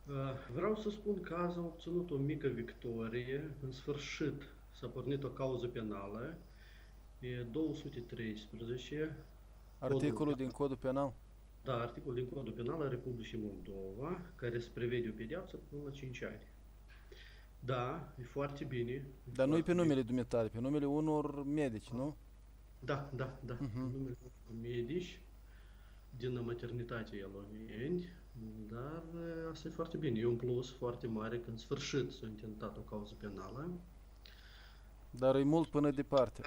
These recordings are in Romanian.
Vreau să spun că azi am obținut o mică victorie. În sfârșit s-a pornit o cauză penală. E 213, codul, Articolul din codul penal? da, articol din Codul Penal al Republicii Moldova, care se prevede o pedeapsă până la 5 ani. Da, e foarte bine. E Dar nu-i pe foarte bine. numele dumitale, pe numele unor medici, nu? Da, Mhm. numele medici din maternitatea Ialoveni, dar asta e foarte bine. E un plus foarte mare că în sfârșit s-a intentat o cauză penală. Dar e mult până departe.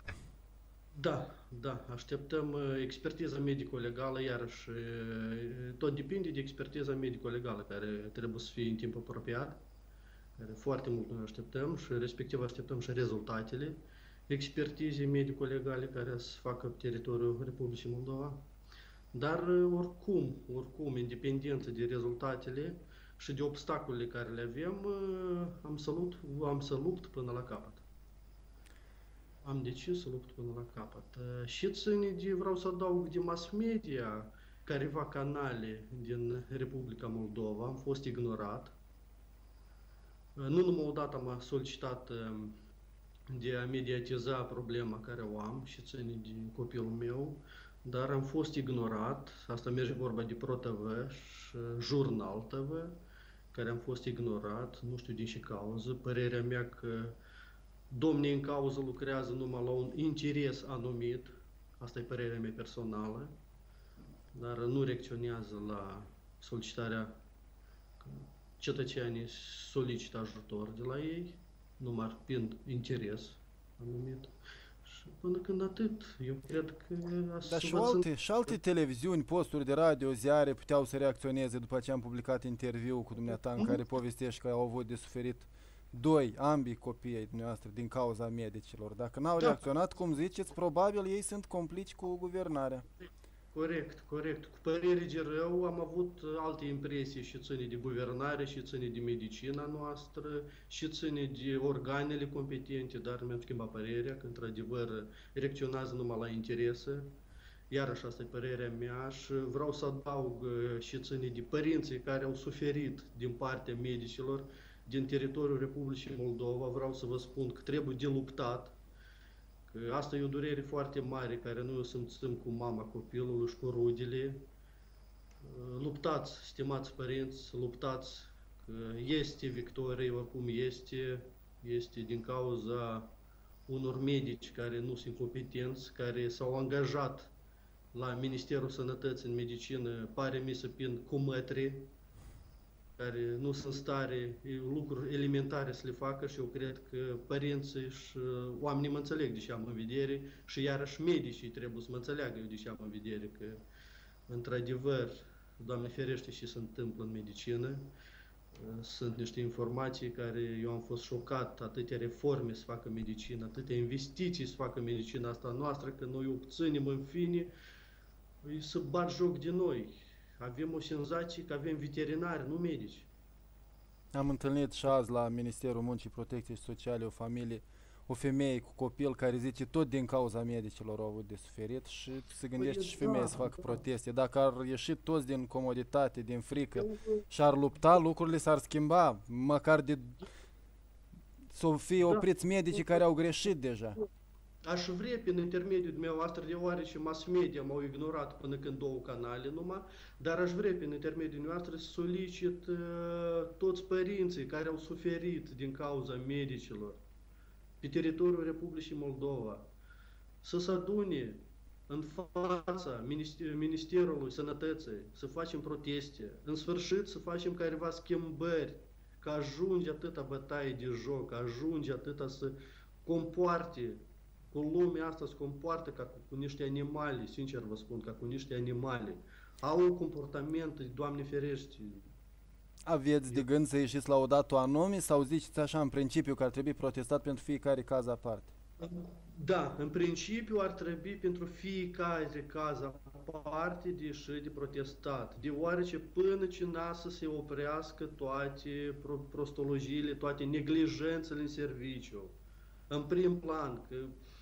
Da, așteptăm expertiza medico-legală, iarăși tot depinde de expertiza medico-legală care trebuie să fie în timp apropiat, care foarte mult noi așteptăm și respectiv așteptăm și rezultatele expertizei medico-legale care să facă pe teritoriul Republicii Moldova. Dar oricum, independență de rezultatele și de obstacolele care le avem, am să lupt până la capăt. Am decis să lupt până la capăt. Și ține de, vreau să adaug, de mass media, careva canale din Republica Moldova, am fost ignorat. Nu numai odată am solicitat de a mediatiza problema care o am și ține de copilul meu, dar am fost ignorat. Asta merge vorba de ProTV și Jurnal TV, care am fost ignorat, nu știu din ce cauză. Părerea mea că domnii în cauză lucrează numai la un interes anumit, asta e părerea mea personală, dar nu reacționează la solicitarea că cetățenii solicită ajutor de la ei, numai prin interes anumit. Și până când atât, eu cred că Dar să vă țin... și alte televiziuni, posturi de radio, ziare puteau să reacționeze după ce am publicat interviu cu dumneata în care povestești că au avut de suferit ambii copii ai dumneavoastră din cauza medicilor. Dacă n-au Da, reacționat, cum ziceți, probabil ei sunt complici cu guvernarea. corect. Cu părere de rău am avut alte impresii și ține de guvernare, și ține de medicina noastră, și ține de organele competente, dar mi-am schimbat părerea că într-adevăr reacționează numai la interese. Iarăși asta e părerea mea și vreau să adaug și ține de părinții care au suferit din partea medicilor din teritoriul Republicii Moldova. Vreau să vă spun că trebuie de luptat. Că asta e o durere foarte mare care noi o simțim cu mama copilului și cu rudele. Luptați, stimați părinți, luptați, că este victorie, oricum este din cauza unor medici care nu sunt competenți, care s-au angajat la Ministerul Sănătății în medicină, pare mi să prin cumătri, care nu sunt în stare lucruri elementare să le facă și eu cred că părinții și oamenii mă înțeleg de ce am în vedere și iarăși medicii trebuie să mă înțeleagă eu de ce am în vedere că într-adevăr, Doamne ferește ce se întâmplă în medicină, sunt niște informații care eu am fost șocat, atâtea reforme să facă medicină, atâtea investiții să facă medicina asta noastră, că noi obținem în fine să bat joc de noi. Avem o senzație că avem veterinari, nu medici. Am întâlnit și azi la Ministerul Muncii, Protecției Sociale o femeie cu copil care zice tot din cauza medicilor au avut de suferit și se gândește Păi și femeia să facă da. proteste. Dacă ar ieși toți din comoditate, din frică Eu și ar lupta, lucrurile s-ar schimba, măcar de să fie da, opriți medicii care au greșit deja. aș vrea prin intermediul dumneavoastră, deoarece mass media m-au ignorat până când două canale numai, dar aș vrea prin intermediul dumneavoastră să solicit toți părinții care au suferit din cauza medicilor pe teritoriul Republicii Moldova să se adune în fața Ministerului Sănătății, să facem proteste, în sfârșit să facem careva schimbări, că ajunge atâta bătaie de joc, ajunge atâta să compoarte, cu lumea asta se comportă ca cu niște animale, sincer vă spun, ca cu niște animale. Au un comportament, Doamne ferește. Aveți de Eu gând să ieșiți la o dată anume sau ziceți așa în principiu că ar trebui protestat pentru fiecare caz aparte? Da, în principiu ar trebui pentru fiecare caz aparte de ieșit de protestat, deoarece până ce n-a să se oprească toate prostologiile, toate neglijențele în serviciu, în prim plan, că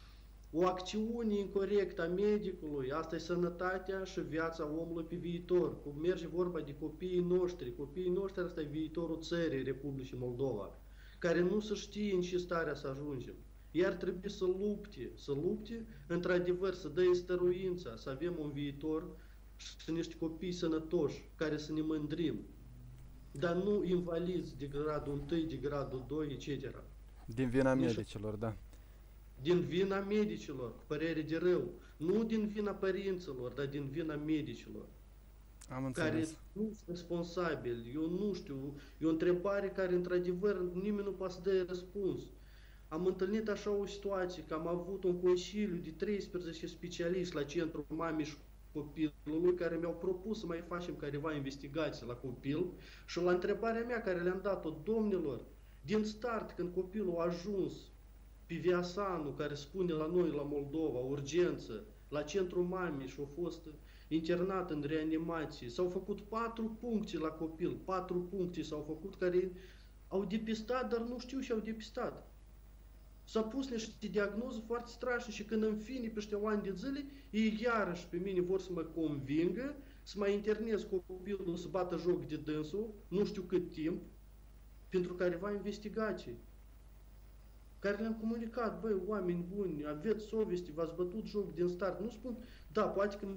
O acțiune incorrectă a medicului, asta e sănătatea și viața omului pe viitor. Cum merge vorba de copiii noștri, asta e viitorul țării Republicii Moldova, care nu se știe în ce stare să ajungem. Iar trebuie să lupte, într-adevăr, să dea stăruința, să avem un viitor și niște copii sănătoși, care să ne mândrim, dar nu invalizi de gradul 1, de gradul 2, etc. Din vina medicilor, da. Din vina medicilor, cu părere de rău. Nu din vina părinților, dar din vina medicilor. Am înțeles. Care nu sunt responsabili. Eu nu știu. E o întrebare care, într-adevăr, nimeni nu poate să dea răspuns. Am întâlnit așa o situație, că am avut un consiliu de 13 specialiști la Centrul Mamei și Copilului, care mi-au propus să mai facem careva investigații la copil, și la întrebarea mea care le-am dat-o, domnilor, din start, când copilul a ajuns pe Viasanu, care spune la noi, la Moldova, urgență, la Centrul Mamei și a fost internat în reanimație, s-au făcut 4 puncte la copil, 4 puncte s-au făcut, care au depistat, dar nu știu și au depistat. S-a pus niște diagnoze foarte strașne și când în fine, peste un an de zile, ei iarăși pe mine vor să mă convingă, să mai internez copilul, să bată joc de dânsul, nu știu cât timp, pentru careva investigații, care le-am comunicat, băi, oameni buni, aveți soveste, v-ați bătut joc din start. Nu spun, da, poate că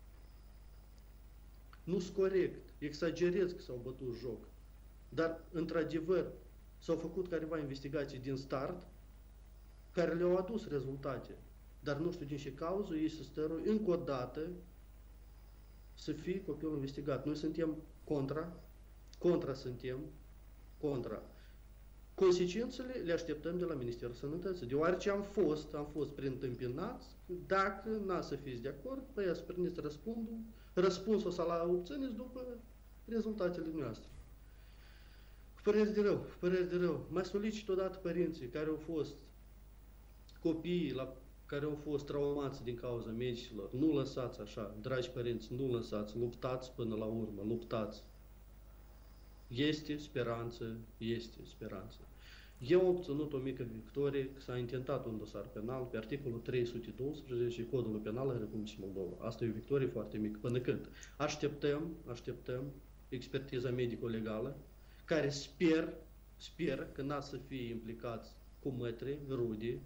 nu sunt corect, exagerez că s-au bătut joc, dar, într-adevăr, s-au făcut careva investigații din start, care le-au adus rezultate, dar nu știu din ce cauză ei se stărui încă o dată să fie copilul investigat. Noi suntem contra suntem, contra. Consecințele le așteptăm de la Ministerul Sănătății, deoarece am fost preîntâmpinați, dacă n-a să fiți de acord, păi să prindeți răspunsul să la obțineți după rezultatele noastre. Cu păreri de rău, mai solicit odată părinții care au fost copiii care au fost traumați din cauza medicilor, nu lăsați așa, dragi părinți, nu lăsați, luptați până la urmă, luptați. Este speranță. Eu am obținut o mică victorie, că s-a intentat un dosar penal pe articolul 312 Codului Penal al Republicii Moldova. Asta e o victorie foarte mică. Până când așteptăm expertiza medico-legală, care sper că n-a să fie implicați cu mătri, rude.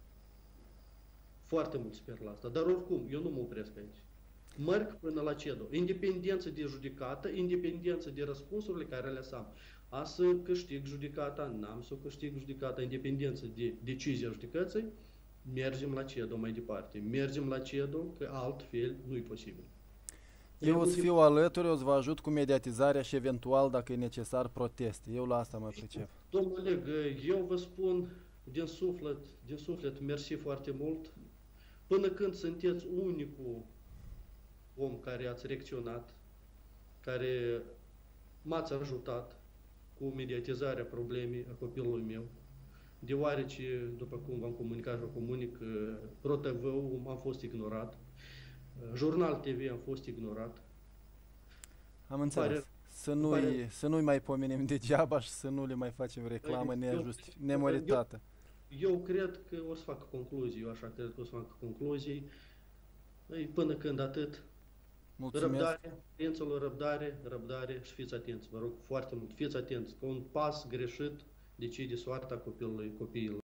Foarte mult sper la asta, dar oricum, eu nu mă opresc aici. Merg până la CEDO. Independență de judecată, independență de răspunsurile care le am. A să câștig judecata, n-am să câștig judecata, independență de decizia judecății, mergem la CEDO mai departe. Mergem la CEDO, că altfel nu e posibil. Eu o să fiu alături, o să vă ajut cu mediatizarea și eventual, dacă e necesar, proteste. Eu la asta mă pricep. Domnul Oleg, eu vă spun din suflet, mersi foarte mult. Până când sunteți unicul om care ați reacționat, care m-ați ajutat cu mediatizarea problemei a copilului meu, deoarece, după cum v-am comunicat și vă comunic, ProTV-ul am fost ignorat, Jurnal TV am fost ignorat. Am înțeles. Să nu-i mai pomenim degeaba și să nu le mai facem reclamă nemăritată. Eu cred că o să fac concluzii, eu așa cred că o să fac concluzii. Până când atât. Mulțumesc. Răbdare și fiți atenți, vă rog foarte mult, fiți atenți, că un pas greșit decide soarta copiilor.